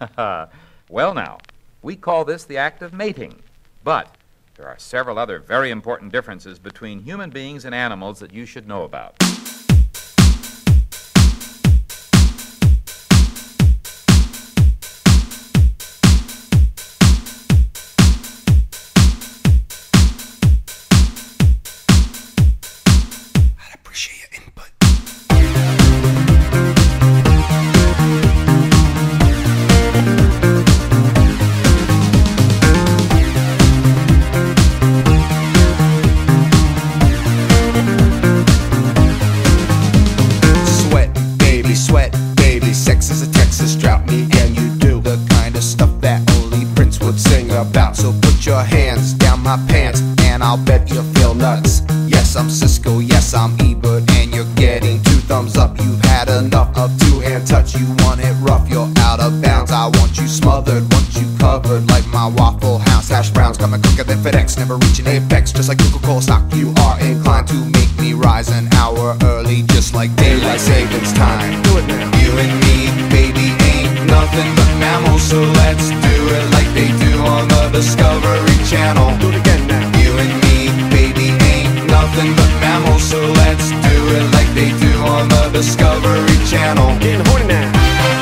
Well now, we call this the act of mating, but there are several other very important differences between human beings and animals that you should know about. I'd appreciate your input. Sweat, baby, sex is a Texas drought. Me and you do the kind of stuff that only Prince would sing about. So put your hands down my pants and I'll bet you'll feel nuts. Yes, I'm Cisco, yes, I'm Ebert, and you're getting 2 thumbs up. You've had enough of 2-hand touch. You want it rough, you're out of bounds. I want you smothered, want you covered like my Waffle House hash browns. Coming quicker than FedEx, never reaching apex. Just like Coca-Cola stock, you are inclined to make me rise an hour early, just like daylight savings time. Do it now. You and me, baby, ain't nothing but mammals, so let's do it like they do on the Discovery Channel. Do it again now. You and me, baby, ain't nothing but mammals, so let's do it like they do on the Discovery Channel. Getting horny now.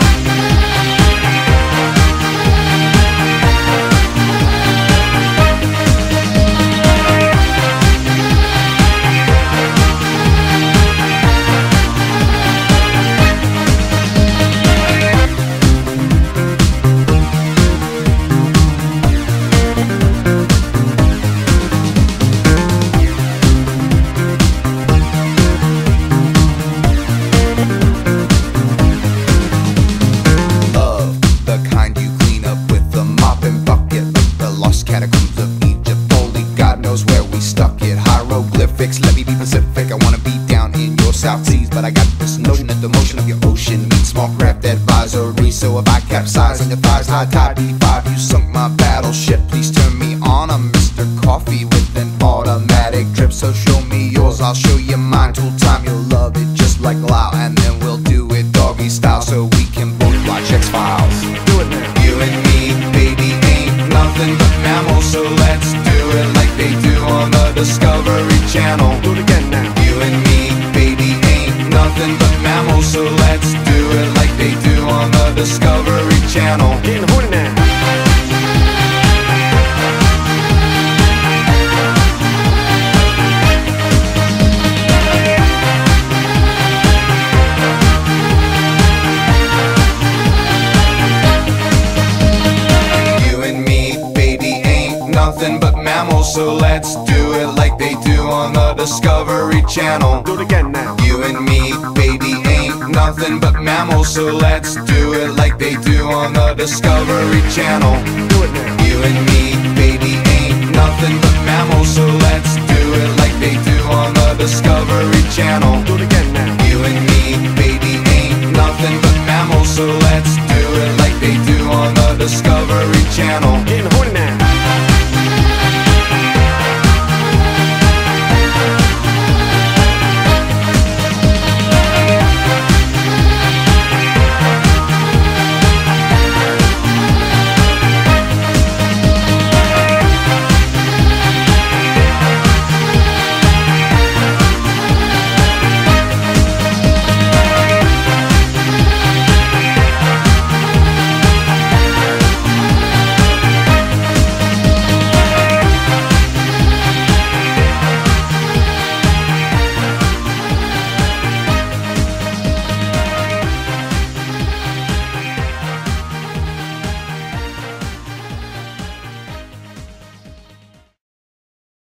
Catacombs of Egypt, only God knows where we stuck it. Hieroglyphics, let me be Pacific. I wanna be down in your South Seas, but I got this notion that the motion of your ocean means small craft advisory. So if I capsize on your thighs, high tide B5, you sunk my battleship. Please turn me on, I'm Mr. Coffee with an automatic drip. So show me yours, I'll show you mine. Tool time, you'll love it just like Lao, and then we'll do it doggy style so we can both watch X-Files. Do it now. You and me, baby, ain't nothing but mammals, so let's do it like they do on the Discovery Channel. Do it again now. You and me, baby, ain't nothing but mammals, so let's do it like they do on the Discovery Channel. Getting horny now. Nothing but mammals, so let's do it like they do on the Discovery Channel. Do it again now. You and me, baby, ain't nothing but mammals, so let's do it like they do on the Discovery Channel. Do it now. You and me, baby, ain't nothing but mammals, so let's do it like they do on the Discovery Channel. Do it again now. You and me, baby, ain't nothing but mammals, so let's do it like they do on the Discovery